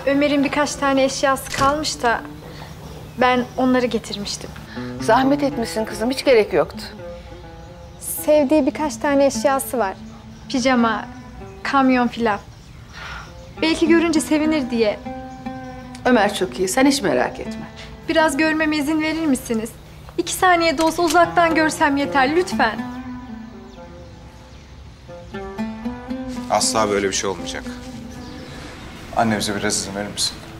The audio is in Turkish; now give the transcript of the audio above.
Ömer'in birkaç tane eşyası kalmış da ben onları getirmiştim. Zahmet etmişsin kızım, hiç gerek yoktu. Sevdiği birkaç tane eşyası var. Pijama, kamyon filan. Belki görünce sevinir diye. Ömer çok iyi, sen hiç merak etme. Biraz görmeme izin verir misiniz? 2 saniye de olsa uzaktan görsem yeter, lütfen. Asla böyle bir şey olmayacak. Anne bize biraz izin verir misin?